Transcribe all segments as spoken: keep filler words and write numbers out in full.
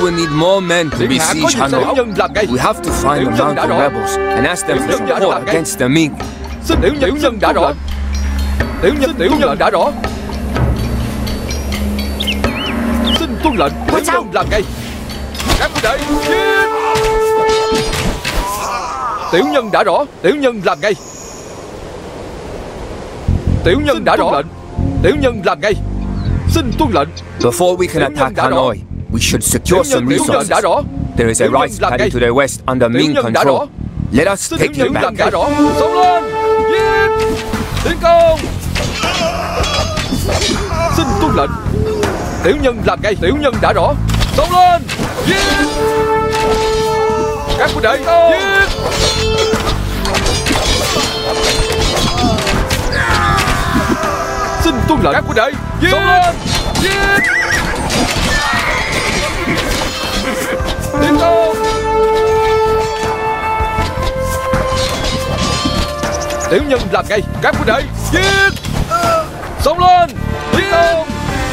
will need more men to besiege Hanoi. We have to find the mountain rebels and ask them for support against the Ming. Xin tiểu nhân, tiểu nhân đã rõ. Tiểu nhân, tiểu nhân đã rõ. Xin tuân lệnh, tiểu nhân làm ngay. Các huynh đệ, giết! Tiểu nhân đã rõ, tiểu nhân làm ngay. Tiểu nhân đã rõ. Tiểu nhân làm ngay. Xin tuân lệnh. Before we can attack Hanoi, we should secure some resources. There is a rice paddy to the west under Ming control. Let us take it back. Xông lên, giết! Tiến công! Xin tuân lệnh. Tiểu nhân làm ngay. Tiểu nhân đã rõ. Xông lên, giết! Các huynh đệ, giết! Xin tuân lệnh. Các huynh đệ, giết! Xông lên, giết! Tiến công! Tiểu nhân làm ngay. Các huynh đệ, giết! Xông lên, tiến công!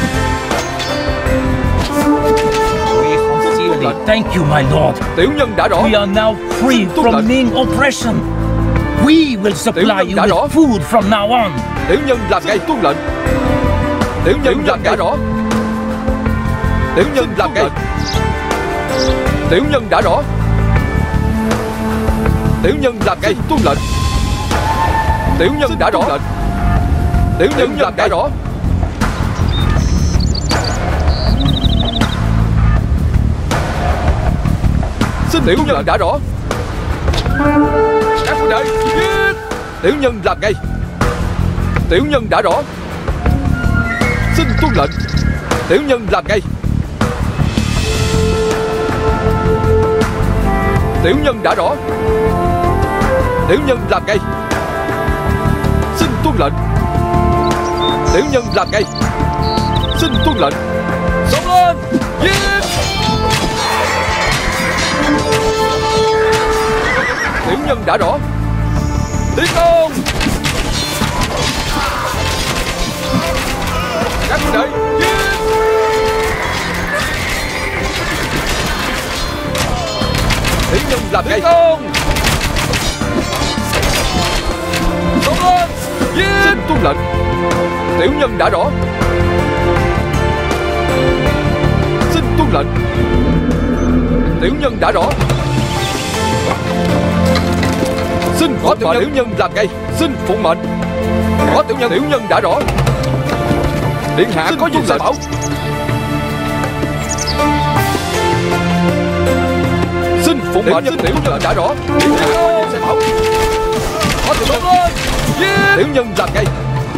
Thank you, my lord. Tiểu nhân đã rõ. We are now free from Ming oppression. We will supply you with food from now on. Tiểu nhân làm ngay. Tuân lệnh. Tiểu nhân làm ngay. Rõ. Tiểu nhân làm ngay. Tiểu nhân đã rõ. Tiểu nhân làm ngay. Tuân lệnh. Tiểu nhân đã rõ. Tiểu nhân làm ngay. Rõ. Xin tiểu nhân đã rõ. Các huynh đệ, giết! Tiểu nhân làm ngay. Tiểu nhân đã rõ. Xin tuân lệnh. Tiểu nhân làm ngay. Tiểu nhân đã rõ. Tiểu nhân làm ngay. Xin tuân lệnh. Tiểu nhân làm ngay. Xin tuân lệnh. Xông lên, giết! Tiểu nhân đã rõ. Tiến công! Các huynh đệ, giết! Tiểu nhân làm ngay. Tiến công! Xông lên, giết! Xin tuân lệnh. Tiểu nhân đã rõ. Xin tuân lệnh. Tiểu nhân đã rõ. Xin có tiểu nhân. Tiểu nhân làm ngay. Xin phụng mệnh. Có tiểu nhân. Tiểu nhân đã rõ. Điện hạ có gì dạy bảo. Xin phụng mệnh. Tiểu nhân đã rõ. Điện hạ có gì dạy bảo. Có tiểu nhân. Yeah. Tiểu nhân làm ngay.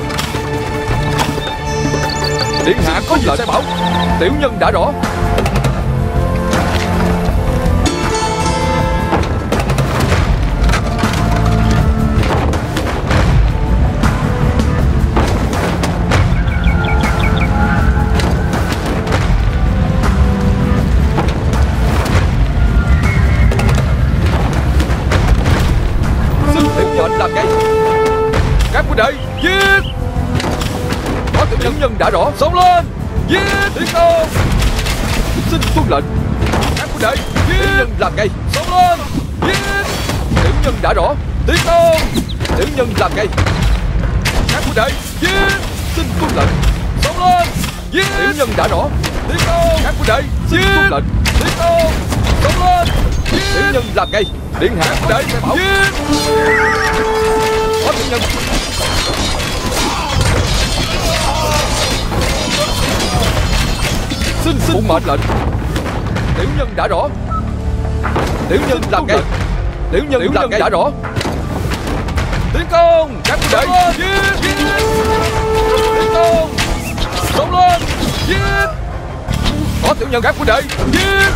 Điện hạ có gì dạy bảo. Tiểu nhân đã rõ. Đệ, giết! Có tiểu nhân. Nhân đã rõ. Xông lên, giết! Tiến công! Xin tuân lệnh. Các huynh đệ, giết! Tiểu nhân làm ngay. Xông lên, giết! Tiểu nhân đã rõ. Tiến công! Tiểu nhân làm ngay. Các huynh đệ, giết! Xin tuân lệnh. Xông lên, giết! Tiểu nhân đã rõ. Tiến công! Các huynh đệ, xin tuân lệnh. Tiến công! Xông lên, giết! Tiểu nhân làm ngay. Điện hạ huynh đệ sẽ bảo. Giết! Có tiểu nhân. Xin xin mệnh lệnh. Tiểu nhân đã rõ. Tiểu nhân làm ngay. Tiểu nhân Tiểu làm ngay đã rõ. Tiến công! Các huynh đệ, giết! Tiến công! Xông lên, giết! Có tiểu nhân. Các huynh đệ, giết!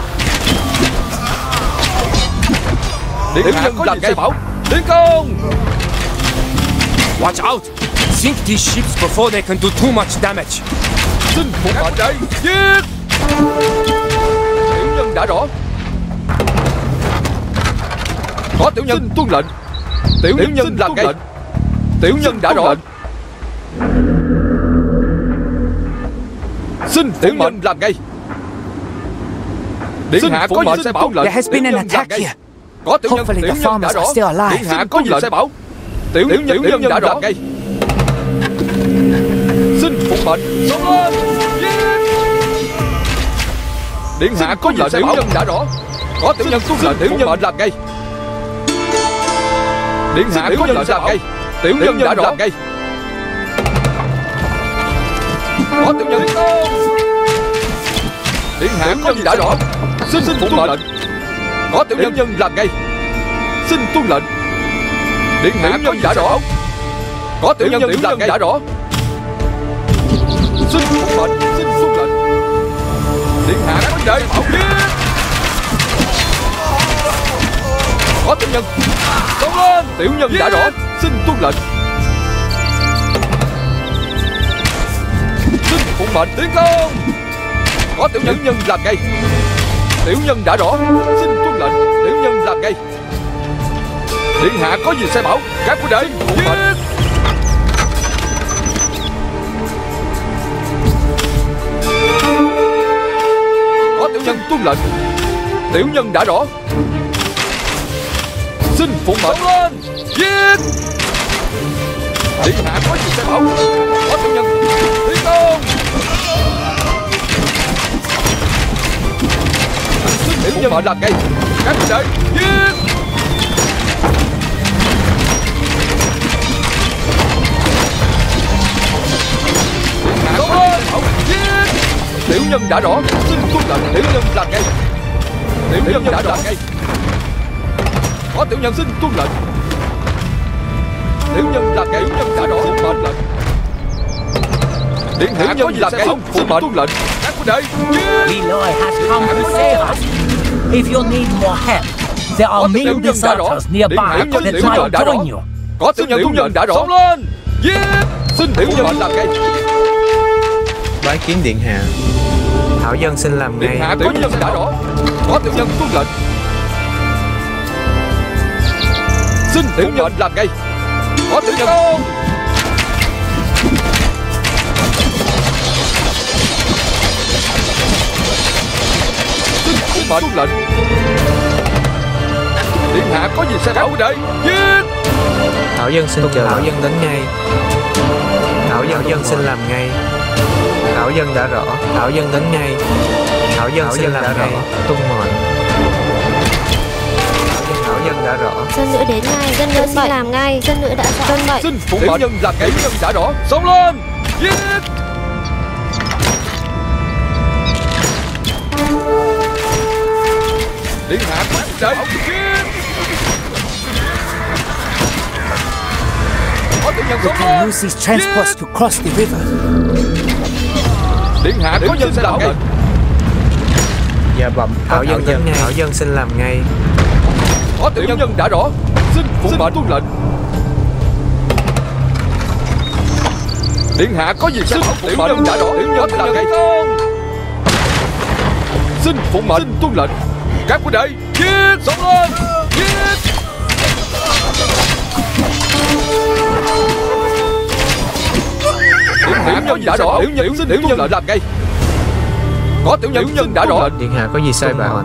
Tiểu nhân làm ngay. Bảo. Tiến công! Watch out! Sink these ships before they can do too much damage. Xin phục mệnh đây, giết! Tiểu nhân đã rõ. Có tiểu nhân. Xin tuân lệnh. Tiểu, tiểu nhân làm ngay. Tiểu nhân đã rõ. Xin tiểu nhân làm ngay. Điện hạ có gì sai bảo? There has been an attack here. Có tiểu nhân, Hopefully tiểu the nhân đã farmers rõ. are still alive. Điện hạ có gì sai bảo? Tiểu nhân, tiểu nhân đã rõ. Xin phụng mệnh, xông lên. Điện hạ có gì sai bảo? Tiểu nhân đã rõ. Có tiểu nhân tuân lệnh, tiểu nhân làm ngay. Điện hạ có gì sai bảo? Tiểu nhân đã rõ. Có tiểu nhân. Điện hạ có gì đã rõ. Xin xin phụng mệnh. Có tiểu nhân làm ngay. Xin tuân lệnh. Điện hạ có gì đã rõ. Có tiểu nhân tiểu nhân đã rõ. Xin phụng mệnh. Xin tuân lệnh. Điện hạ có gì để bảo viết. Có tiểu nhân. Xông lên. Tiểu nhân đã rõ. Xin tuân lệnh. Xin phụng mệnh. Tiến công. Có tiểu nhân nhân làm ngay. Tiểu nhân đã rõ. Xin tuân lệnh. Tiểu nhân làm ngay. Điện hạ có gì sai bảo. Các quân đệ phụng mệnh. Có tiểu nhân tuân lệnh. Tiểu nhân đã rõ. Xin phụng mệnh. Lên. Giết. Điện hạ có gì sai bảo. Có tiểu nhân. Tiến công. Tiểu nhân mệnh làm ngay. Các quân đệ giết. Điện hạ có gì sai bảo. Giết. Tiểu nhân đã rõ. Xin tuân lệnh. Tiểu nhân làm ngay. Tiểu nhân đã rõ ngay. Có tiểu nhân xin tuân lệnh. Tiểu nhân làm ngay. Tiểu nhân đã rõ. Xin mệnh lệnh. Điện hạ có gì làm ngay. Xin tuân lệnh. Các quân đệ giết. Leroy has come to save us. If you need more help, there are many deserters nearby that might join you. Có tiểu nhân tuân lệnh đã rõ. Xông lên. Giết. Xin tiểu nhân làm ngay. Bái kiến điện hạ. Thảo dân xin làm ngay. Điện hạ có nhân đã rõ. Có tiểu nhân tuân lệnh. Xin tiểu nhân làm ngay. Có tiểu nhân. Xin phụng mệnh tuân lệnh. Điện hạ có gì sai bảo đây. Giết. Thảo dân xin chờ. Thảo dân đến ngay. Thảo dân dân xin làm ngay. Thảo dân đã rõ. Thảo dân đến ngay. Thảo dân Thảo xin dân làm ngay. Tuân mệnh. Thảo dân đã rõ. Dân nữ đến ngay. Dân nữ xin làm ngay. Dân nữ đã rõ. Dân mệnh. Xin phụng mệnh. Nhân làm ngay. Nhân đã rõ. Xông lên. Giết. Điện hạ có đệ. Giết. Có tiểu nhân We can use these transports to cross the river. Điện hạ có nhân sẽ làm ngay. Dạ bẩm. Thảo dân đến ngay. Thảo dân xin làm ngay. Có tiểu nhân, nhân đã rõ. Xin phụng mệnh tuân lệnh. Điện hạ có gì xin phụng mệnh đã rõ. Tiểu nhân làm ngay. Xin phụng mệnh xin tuân lệnh. Các quân đệ giết. Xông lên. Giết. Điện hạ có gì đã rõ. Tiểu nhân xin tiểu nhân làm ngay. Có tiểu nhân nhân đã rõ. Điện hạ có gì sai bảo.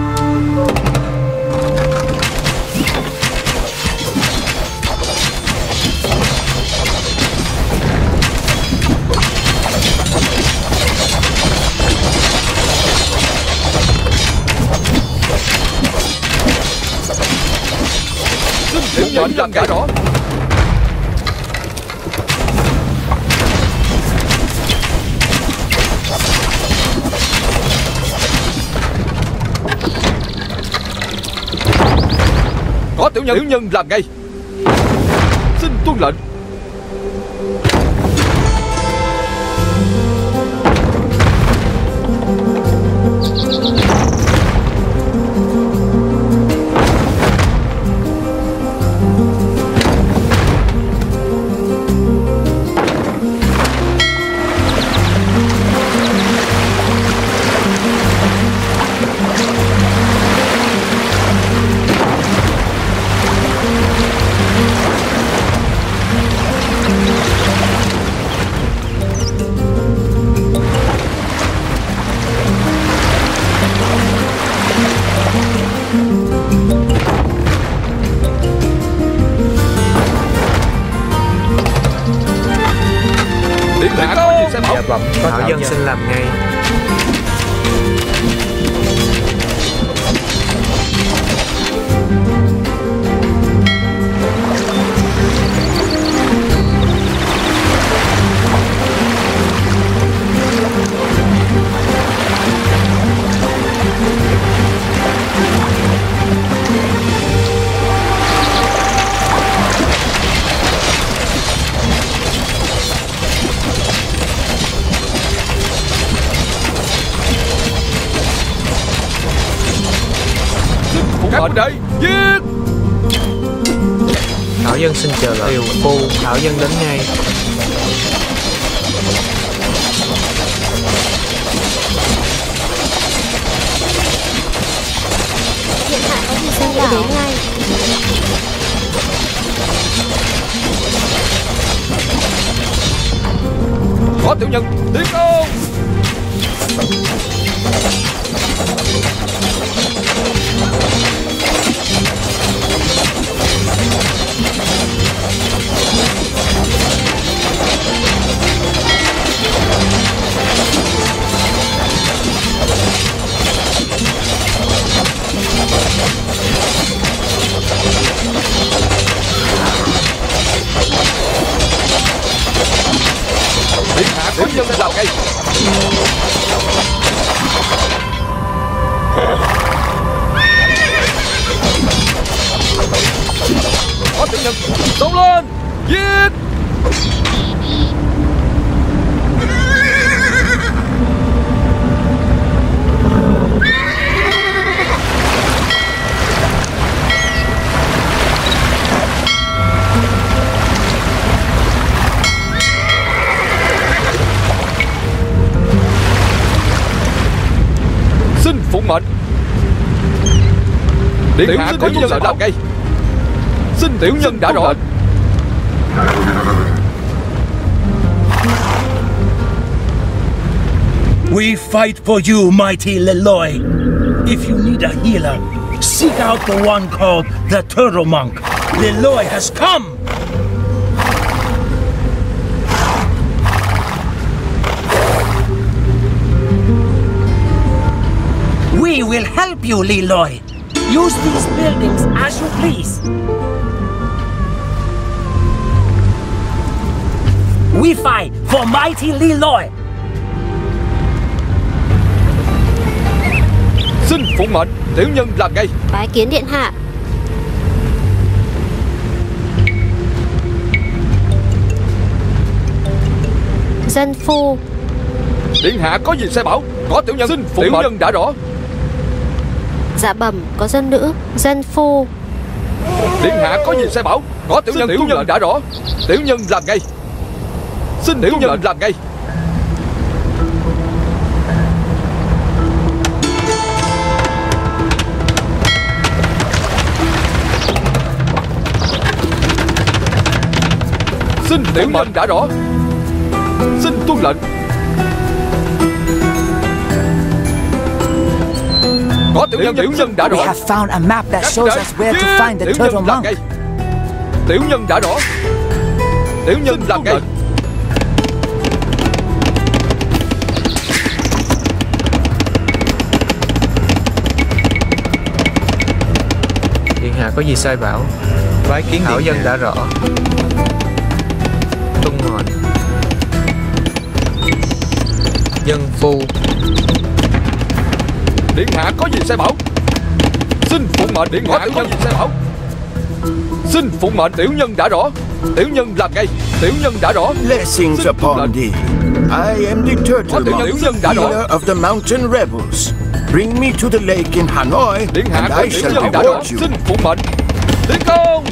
Xin tiểu nhân làm đã rõ. Có tiểu nhân, tiểu nhân làm ngay. Xin tuân lệnh. phẩm. Thảo dân xin làm ngay. Mệnh đây, giết! Thảo dân xin chờ lệnh. Tiều phu, Thảo dân đến ngay. Điện hạ có gì xin đến ngay. Có tiểu nhân, tiến công! Điện hạ có nhân làm ngay. Có tiểu nhân, xông lên, giết! Xin phụng mệnh. Điện hạ có nhân làm ngay. Xin tiểu nhân đã rõ. We fight for you, mighty Leloy. If you need a healer, seek out the one called the Turtle Monk. Leloy has come! We will help you, Leloy. Use these buildings as you please. We fight for mighty Leloy. Xin phụng mệnh, tiểu nhân làm ngay. Bái kiến điện hạ. Dân phu. Điện hạ có gì sai bảo. Có tiểu nhân. Xin phụng tiểu mệnh. Nhân đã rõ. Dạ bẩm, có dân nữ. Dân phu. Điện hạ có gì sai bảo. Có tiểu nhân. Tiểu nhân đã rõ. Tiểu nhân làm ngay. Xin tiểu nhân làm ngay. Xin tiểu mệnh đã rõ. Xin tuân lệnh. Có tiểu nhân. Tiểu nhân đã rõ. We have found a map that shows us where to find the Turtle Monk. Tiểu nhân đã rõ. Tiểu nhân làm ngay. Điện hạ có gì sai bảo. Bái kiến Thảo dân đã rõ. Tuân mệnh. Dân phu. Điện hạ có gì sai bảo. Xin phụng mệnh. Điện hạ có gì sai bảo. Xin phụng mệnh. Tiểu nhân đã rõ. Tiểu nhân làm ngay. Tiểu nhân đã rõ. Blessings upon thee. I am the Turtle Monk, leader of the mountain rebels. Bring me to the lake in Hanoi, Điện hạ and có I tiểu shall nhân đã rõ. reward you. Xin phụng mệnh. Tiến công.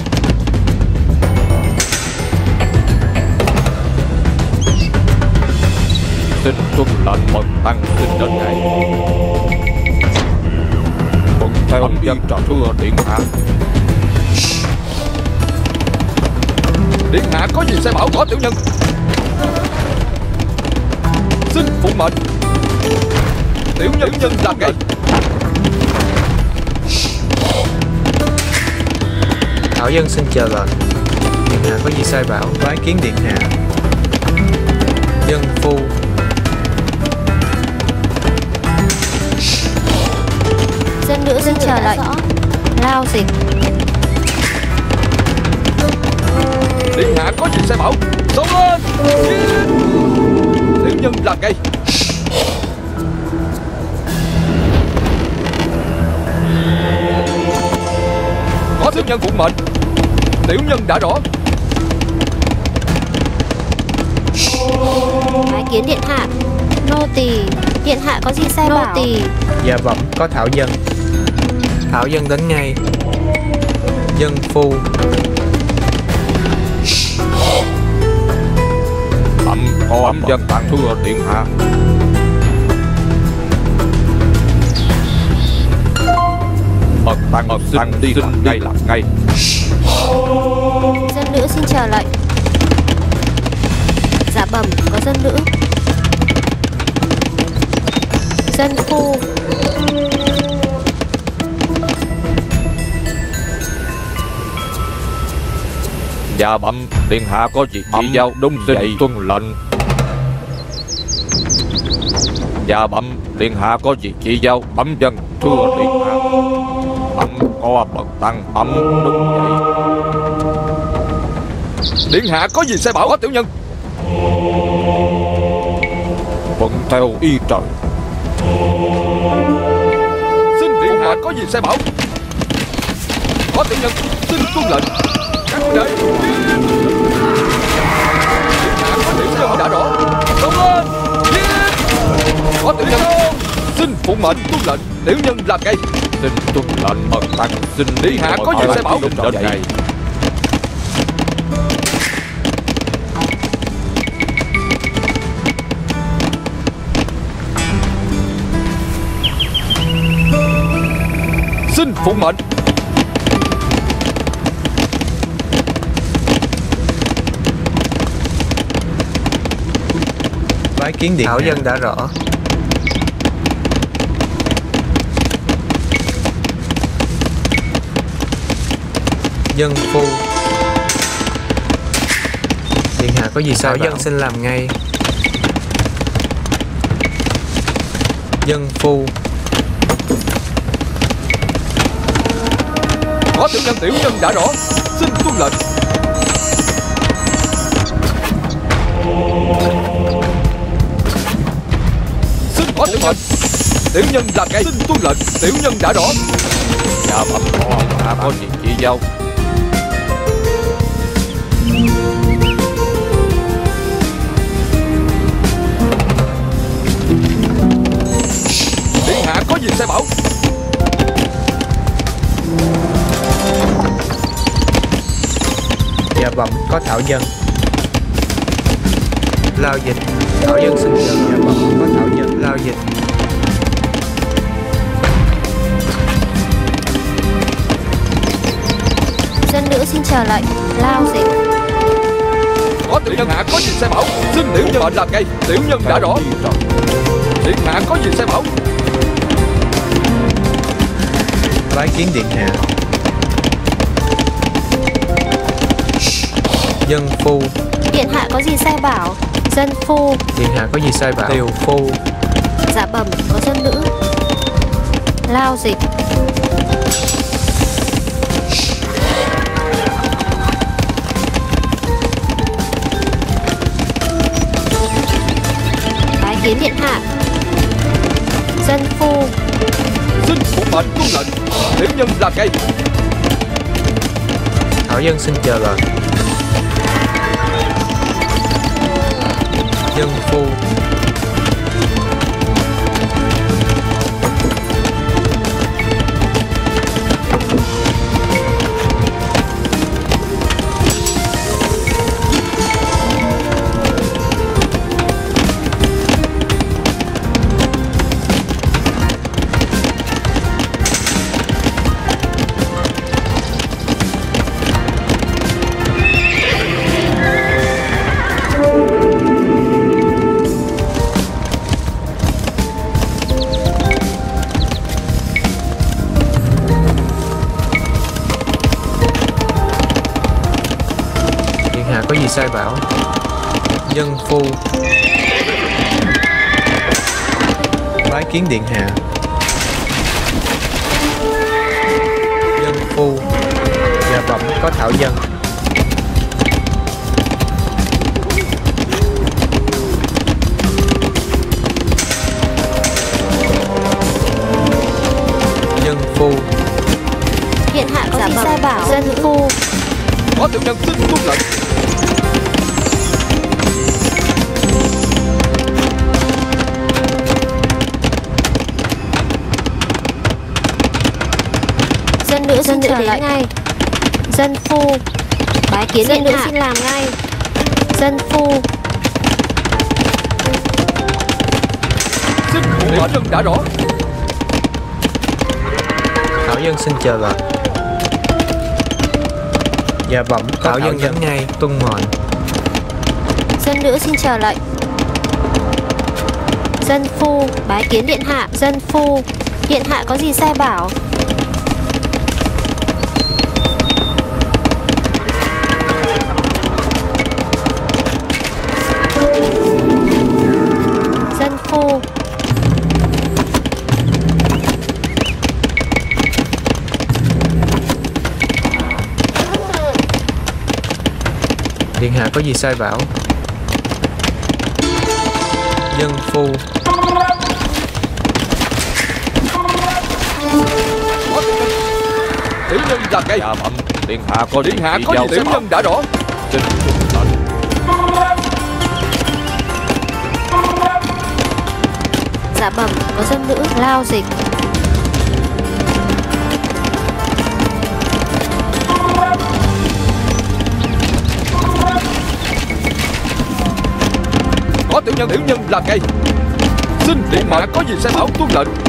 Xin tuân lệnh mật tăng xin đến ngày. Thuận theo dân thưa điện hạ. Điện hạ có gì sai bảo. Có tiểu nhân. Xin phụng mệnh. Tiểu nhân nhân làm ngay. Thảo dân xin chờ lệnh. Điện hạ có gì sai bảo. Bái kiến điện hạ. Dân phu. chờ lệnh. Lao dịch. Điện hạ có gì sai bảo. Xông lên. Tiểu nhân làm ngay. Có tiểu nhân phụng mệnh. Tiểu nhân đã rõ. Bái kiến điện hạ. Nô tỳ. Điện hạ có gì sai bảo? Nô tỳ. Dạ bẩm có thảo dân. Thảo dân đến ngay. Dân phu. Bẩm có dân tặng thưa điện hạ. Bậc tăng xin đi làm ngay làm ngay. Dân nữ xin chờ lệnh. Dạ bẩm có dân nữ. Dân phu. Dạ bẩm điện hạ có việc chỉ giao đúng vậy tuân lệnh. Dạ bẩm điện hạ có việc chỉ giao bẩm dân thưa điện hạ. Bẩm có bậc tăng bẩm đúng vậy. Điện hạ có gì sai bảo. Có tiểu nhân thuận theo ý trời. Xin điện hạ có gì sai bảo. Có tiểu nhân xin tuân lệnh. Các huynh đệ. Điện hạ có tiểu nhân đã rõ. Xông lên. Có tiểu nhân xin phụng mệnh tuân lệnh. Tiểu nhân làm ngay. Xin tuân lệnh bậc tăng. Xin điện hạ có gì sai bảo. Đến đây. Xin phụng mệnh. Bái kiến điện thảo dân đã rõ. Dân phu. Điện hạ có gì sao dân xin làm ngay. Dân phu. Có tiểu nhân tiểu nhân đã rõ. Xin tuân lệnh. Xin có tiểu nhân. Tiểu nhân làm ngay. Xin tuân lệnh. Tiểu nhân đã rõ. Dạ bẩm có hạ có việc chỉ giao. Điện hạ có gì sai bảo. Dạ bẩm có thảo dân. Lao dịch. Thảo dân xin chờ. Dạ bẩm có thảo dân. Lao dịch. Dân nữ xin chờ lệnh. Lao dịch. Có tiểu nhân hạ có gì sai bảo. Xin tiểu nhân mệnh làm ngay. Tiểu nhân đã rõ. Điện hạ có gì sai bảo. Bái kiến điện hạ. Dân phu. Điện hạ có gì sai bảo. Dân phu. Điện hạ có gì sai bảo. Tiều phu. Dạ bẩm có dân nữ. Lao dịch. Bái kiến điện hạ. Dân phu. Xin phụng mệnh tuân lệnh. Tiểu nhân làm ngay. Thảo dân xin chờ lệnh. Dân phu. Có gì sai bảo. Dân phu. Bái kiến điện hạ. có thảo dân. Dân phu. Điện hạ có gì sai bảo? Dân phu. Có tiểu nhân xin tuân lệnh. Dân nữ xin trở lại ngay. Dân phu. Bái kiến dân nữ xin làm ngay. Dân phu. Xin phụ mệnh nhân đã rõ. Thảo dân xin chờ lệnh. Dạ bẩm Thảo dân đến ngay, tuân mệnh. Dân nữ xin chờ lệnh. Dân phu. Bái kiến điện hạ. Dân phu. Điện hạ có gì sai bảo? Dân phu. Điện hạ có gì sai bảo? Dân phu. Tiểu nhân là cây. Dạ bẩm, điện hạ có Điện hạ có gì tiểu nhân đã rõ. Xin tuân lệnh. Dạ bẩm có dân nữ lao dịch. Có tiểu nhân tiểu nhân là cây. Xin điện hạ có gì sai bảo tuân lệnh.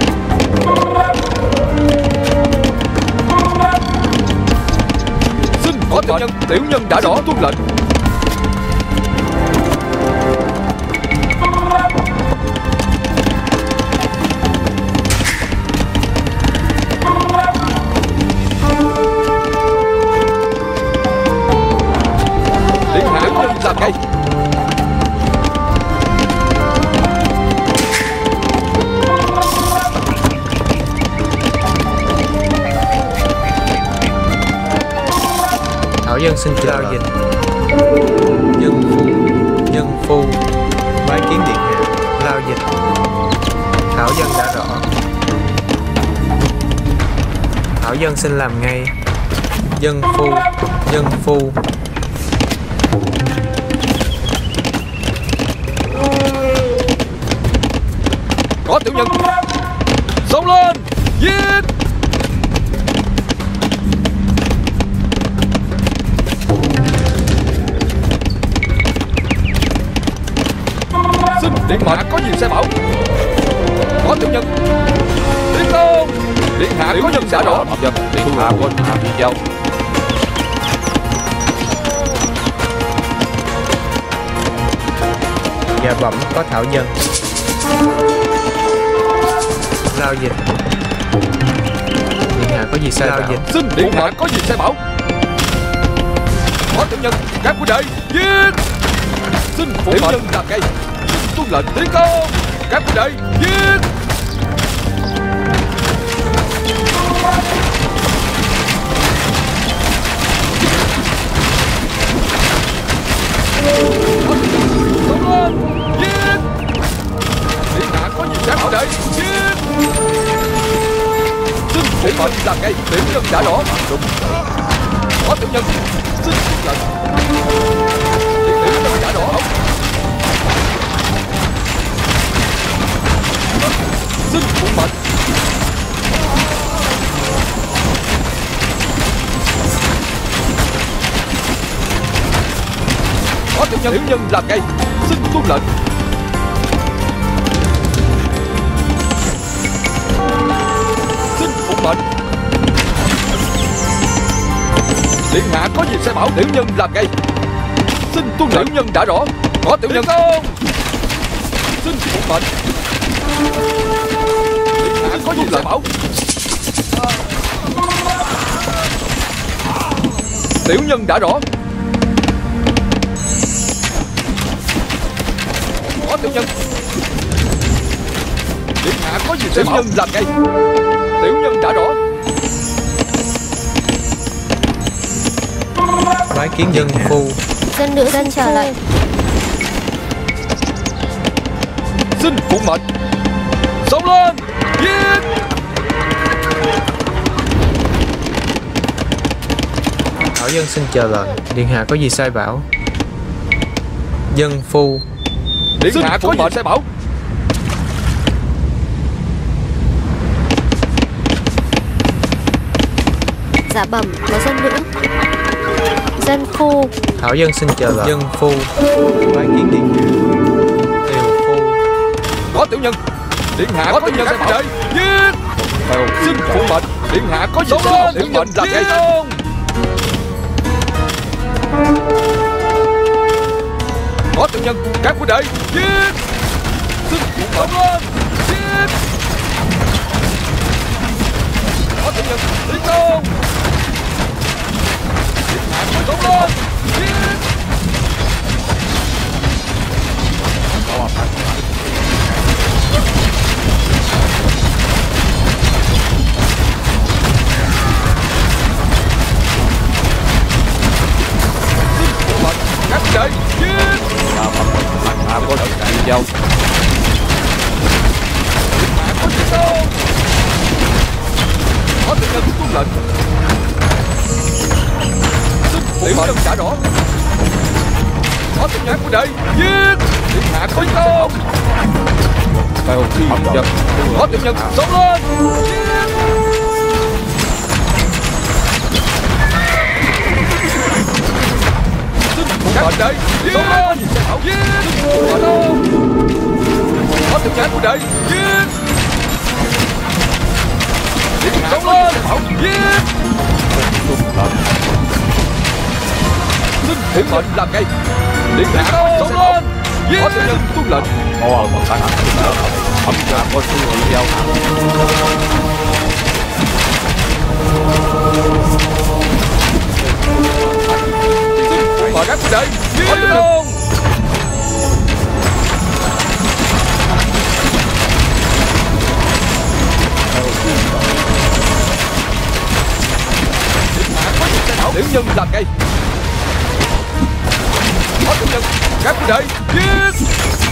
Xin có tiểu nhân tiểu nhân đã rõ tuân lệnh. Điện hạ có gì là cây. Thảo dân xin chào dịch. Dân phu. Dân phu. Bái kiến điện hạ. Lao dịch. Thảo dân đã rõ. Thảo dân xin làm ngay. Dân phu. Dân phu. Có tiểu nhân. Xông lên. Giết. Xin điện hạ có gì sai bảo. Có tiểu nhân. Tiến công. Điện hạ có nhân đã rõ. Dân điện hạ có hạ đi giao. Dạ bẩm có thảo dân. Lao dịch. Điện hạ có gì sai bảo? Xin điện hạ có gì sai bảo. Có tiểu nhân. Các quân đệ giết. Xin phụ mệnh nhân là cây. Tuân lệnh tiến công. Các quân đệ giết. Xông lên. Giết. Điện hạ có gì sai bảo đệ. Giết. Xin phụ mệnh là cây. Tiểu nhân đã rõ. Đúng. Có tiểu nhân. Xin tuân lệnh. Tiểu nhân đã rõ. Xin phụ mệnh. Có tiểu nhân. Tiểu nhân là cây. Xin tuân lệnh. Xin phụ mệnh. Điện hạ có gì sai bảo. Tiểu nhân là cây. Xin tuân lệnh. Tiểu nhân đã rõ. Có tiểu nhân. Xin phụ mệnh. Điện hạ có gì sai bảo. Tiểu nhân đã rõ. Có tiểu nhân. Điện hạ có gì sai bảo. Tiểu nhân là cây. Tiểu nhân đã rõ. Bái kiến dân phu. Dân nữ dân trở lại. Xin phụng mệnh. Xông lên. Giết. Thảo dân xin chờ lệnh. Điện hạ có gì sai bảo? Dân phu. Điện hạ có gì sai bảo? Dạ bẩm có dân nữ. Dân phu. Thảo dân xin chờ lệnh. Dân phu. Bái kiến điện hạ. Tiều phu. Có tiểu nhân. Điện hạ có tiểu nhân sai bảo. Giết. Xin phụng mệnh. Điện hạ có gì sai bảo? Tiểu mệnh là vậy. Có tiểu nhân. Các huynh đệ. Giết. Xin phụng mệnh. Giết. Có tiểu nhân. Tiến công. Điện hạ có xông lên. Giết. Các đệ giết. Hạ có được đại giao. Hạ có gì đâu. Có tiểu nhân tuân lệnh. Xin tiểu nhân trả rõ. Có tiểu nhân của đệ giết. Điện hạ có gì đâu. Có tiểu nhân xông lên. Giết. Các đệ giết. Giết. Ở đâu? Có tiểu nhân của đệ giết. Điện hạ xông lên. Giết. Xin phụng mệnh làm ngay. Điện hạ xông lên. Giết. Có tiểu nhân tuân lệnh. Ồ, một cái ẩm ra có sự giao. Mời các huynh đệ giết luôn. Tiểu nhân làm ngay. Có tiểu nhân. Các huynh đệ giết.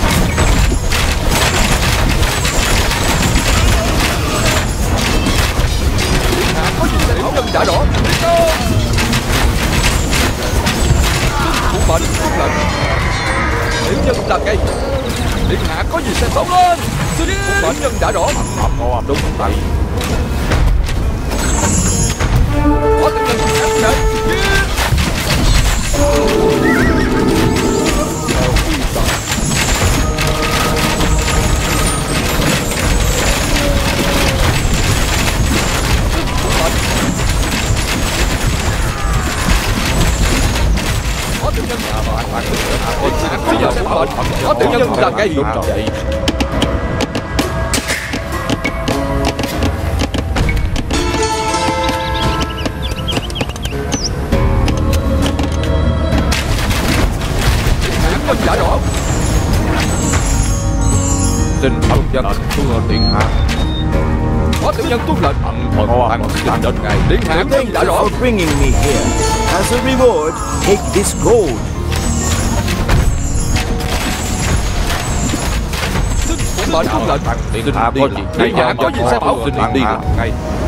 Điện hạ có gì sẽ tiểu nhân đã rõ. Phụ mệnh tuân lệnh. Tiểu nhân làm ngay. Điện hạ có gì sẽ xông lên. Xin phụ mệnh nhân đã rõ. Ồ, đúng vậy. Có tiểu nhân các huynh đệ giết. Có tiểu nhân. Bây giờ sẽ mệnh. Có tiểu nhân làm ngay. Đúng rồi. Giả rõ. Xin ẩm dân tuân điện hạ. Có tiểu nhân tuân lệnh. Ẩm thôi tăng xin đến ngày. Điện hạ có gì đã Thank rõ. you for bringing me here. As a reward, take this gold. Xin phụng mệnh tuân lệnh. Điện hạ có gì? Điện hạ có gì sai bảo. Xin đi làm ngay.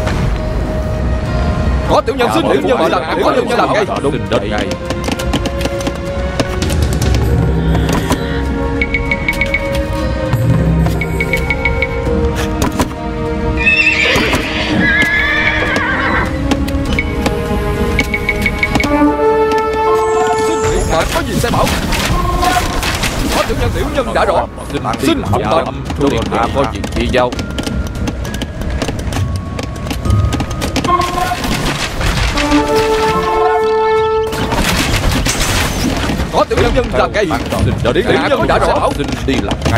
Có tiểu nhân xin tiểu nhân mà làm. Có tiểu nhân làm ngay. Xin đến ngày. Có gì sai bảo. Có tiểu nhân tiểu nhân đã rõ. Xin phụng mệnh. Điện hạ có gì chỉ giao. Có tiểu nhân làm ngay. Điện tiểu nhân đã rõ. Xin đi làm ngay.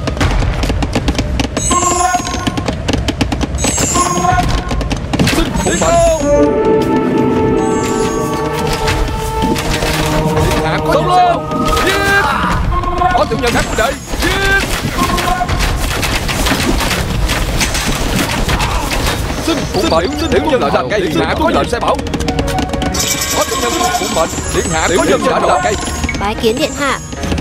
Xin phụng mệnh. Điện hạ có gì sai bảo. Giết. Có tiểu nhân các huynh đệ giết. Xin phụng mệnh. Xin tiểu nhân làm ngay. Điện hạ có gì sai bảo. Có tiểu nhân phụ mệnh. Điện hạ có nhân đã đỏ cây. Bái kiến điện hạ.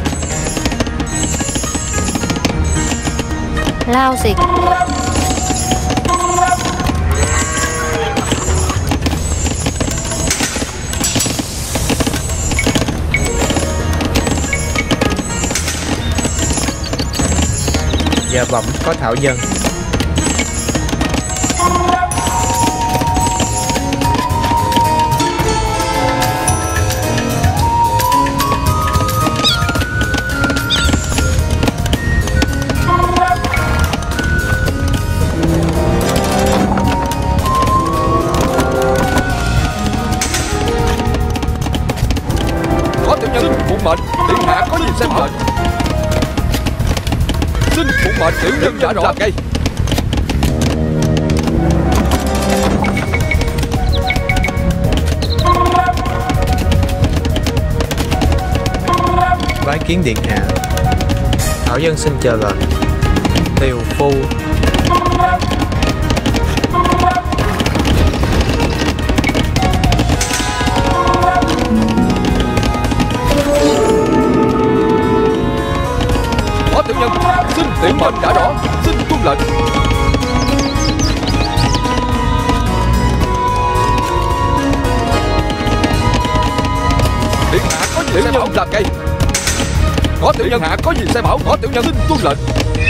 Lao dịch. Giờ bẩm có thảo dân. Có tiểu nhân phụ mệnh. Điện hạ có gì xem mệnh. Xin phụ mệnh tiểu nhân đã làm ngay. Bái kiến điện hạ. Thảo dân xin chờ lệnh. Tiều phu. Có tiểu nhân xin tiểu mệnh đã rõ. Xin tuân lệnh. Điện hạ có gì tiểu nhân làm ngay. Có tiểu nhân hạ có gì sai bảo. Có tiểu nhân xin tuân lệnh.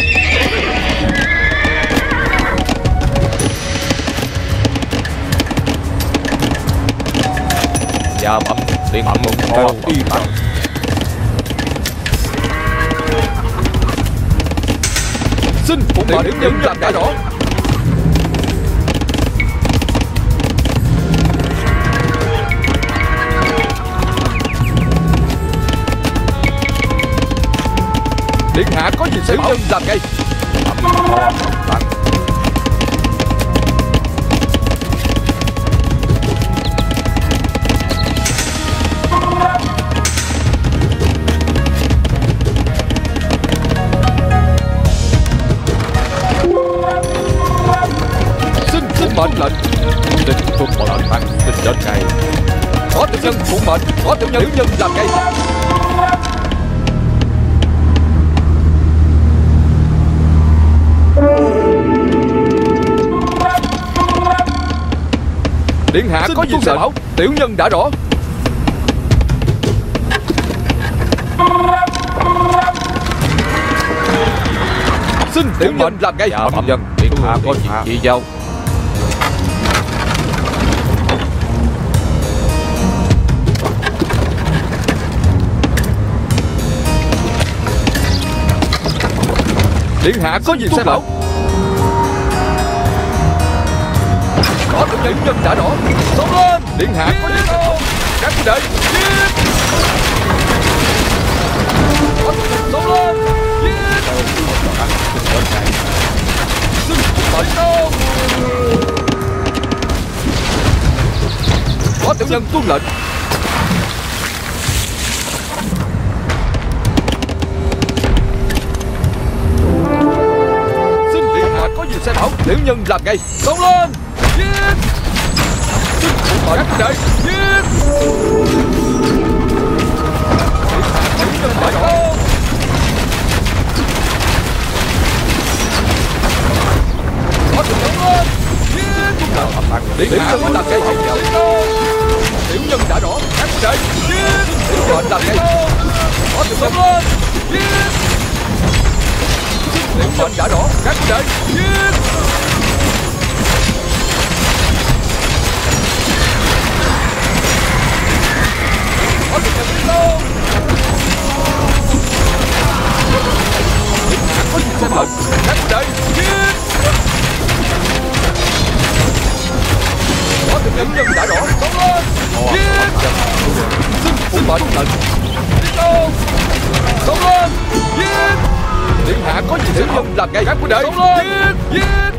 Dạ bẩm điện hạ một kho y tận. Xin phụ mệnh tiểu nhân làm đã rõ. Điện hạ có gì tiểu nhân làm ngay. Kho tận. Mệnh lệnh. Xin tuân mệnh tăng xin đến ngay. Có tiểu nhân phụ mệnh. Có tiểu nhân tiểu nhân làm ngay. Điện hạ có gì sai bảo. Tiểu nhân đã rõ. Xin tiểu mệnh làm ngay. Dạ bẩm dân điện hạ có gì chỉ giao. Điện hạ có gì sai bảo. Có tiểu nhân nhân đã rõ. Xông lên. Điện hạ có gì sai bảo. Các huynh đệ giết. Có tiểu nhân xông lên. Giết. Xin mệnh công. Có tiểu nhân tuân lệnh. Sẽ bảo tiểu nhân làm ngay. Xông lên. Giết. Xin phụ mệnh các đệ. Giết. Tiểu nhân phải không. Có tiểu nhân lên. Giết. Điện hạ có làm ngay. Tiểu nhân đã rõ. Các đệ. Giết. Tiểu mệnh làm ngay. Có tiểu nhân lên. Giết. Tiểu mệnh đã rõ. Các đệ. Giết. Có tiểu nhân đi đâu. Điện hạ có gì sai lệnh. Các đệ. Giết. Có tiểu nhân nhân đã rõ. Xông lên. Giết. Xin phụ mệnh lệnh. Đi đâu. Xông lên. Giết. Điện hạ có gì tiểu nhân làm ngay. Các huynh đệ xông lên. Giết. Giết.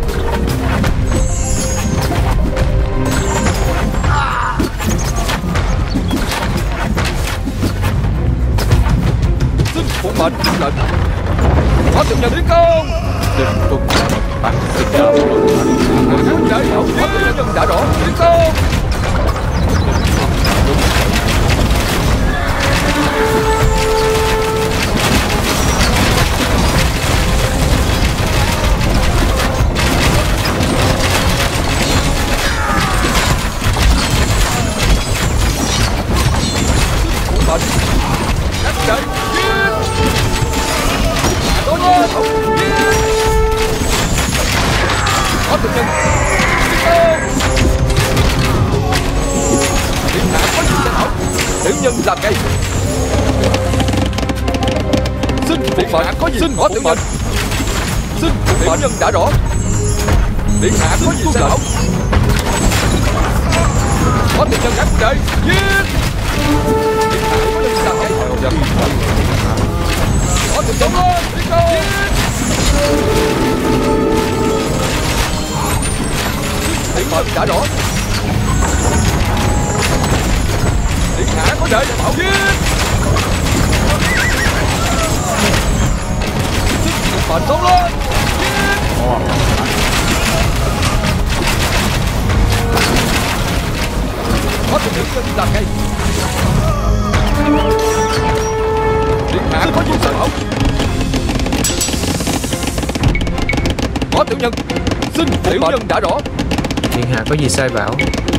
Xin phụ mệnh lệnh. Có tiểu nhân tiến công. Xin tuân tăng xin chào. Các huynh đệ có tiểu nhân đã rõ. Tiến công. thượng nhân. Điện hạ có gì sai bảo? Tiểu nhân làm ngay. Xin phục mệnh. Có gì? Xin có tiểu nhân. Xin tiểu nhân đã rõ. Điện hạ có gì sai bảo? Có tiểu nhân các quân đệ. Giết. Điện hạ có gì làm ngay? Có tiểu nhân lên. Tiến công. Điện mệnh đã rõ. Điện hạ có đợi bảo giết. Điện mệnh sống lên. Giết. Có tiểu nhân làm ngay. Điện hạ có gì sai bảo? Có tiểu nhân. Xin tiểu nhân đã rõ. Điện hạ có gì sai bảo?